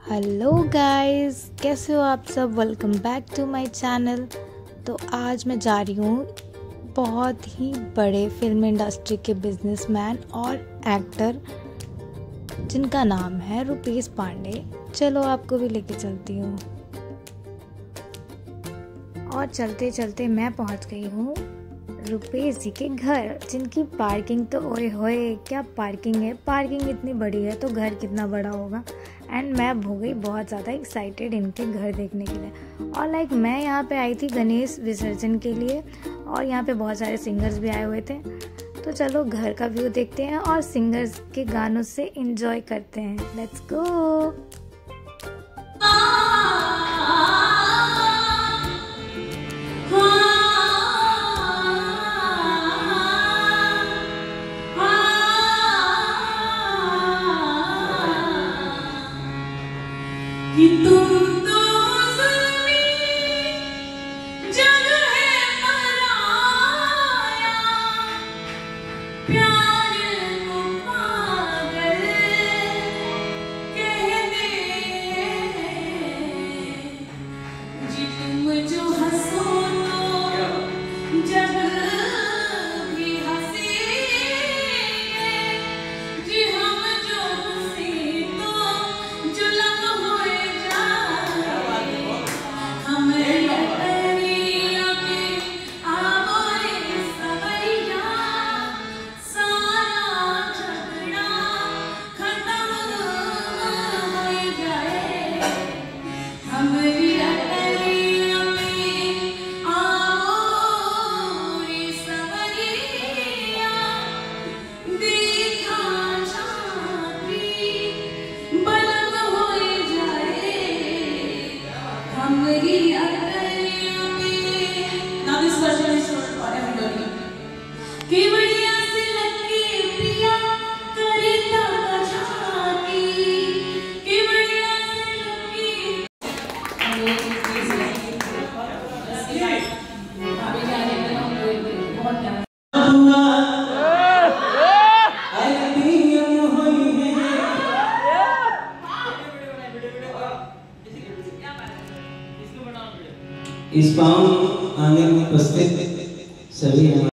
Hello guys, कैसे हो आप सब। Welcome back to my channel. तो आज मैं जा रही हूँ बहुत ही बड़े फिल्म इंडस्ट्री के बिजनेसमैन और एक्टर जिनका नाम है रुपेश पांडे। चलो आपको भी लेके चलती हूँ। और चलते चलते मैं पहुँच गई हूँ रुपेश जी के घर, जिनकी पार्किंग तो ओए होए क्या पार्किंग है। पार्किंग इतनी बड़ी है तो घर कितना बड़ा होगा। एंड मैं हो गई बहुत ज़्यादा एक्साइटेड इनके घर देखने के लिए। और मैं यहाँ पे आई थी गणेश विसर्जन के लिए, और यहाँ पे बहुत सारे सिंगर्स भी आए हुए थे। तो चलो घर का व्यू देखते हैं और सिंगर्स के गानों से एंजॉय करते हैं। Let's go. कि तुम तो ज़मीं जग है पराया, प्यार को पागल कह दे। जी तुम जो हंसो तो जग भी हंसे, जी हम जो हंसे तो जुल्म होए। Now this version is for everybody. Kevadia से लगे पिया करिता झांकी, केवड़िया से लगे। अभी जाने का नाम बहुत ध्यान। इस पावन आंगन में उपस्थित सभी